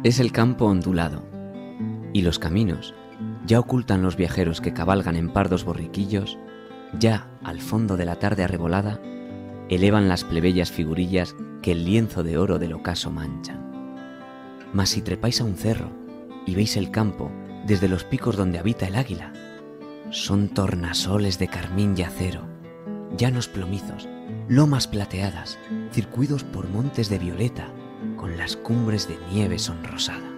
Es el campo ondulado, y los caminos ya ocultan los viajeros que cabalgan en pardos borriquillos, ya al fondo de la tarde arrebolada, elevan las plebeyas figurillas que el lienzo de oro del ocaso manchan. Mas si trepáis a un cerro y veis el campo desde los picos donde habita el águila, son tornasoles de carmín y acero, llanos plomizos, lomas plateadas, circuidos por montes de violeta, con las cumbres de nieve sonrosada.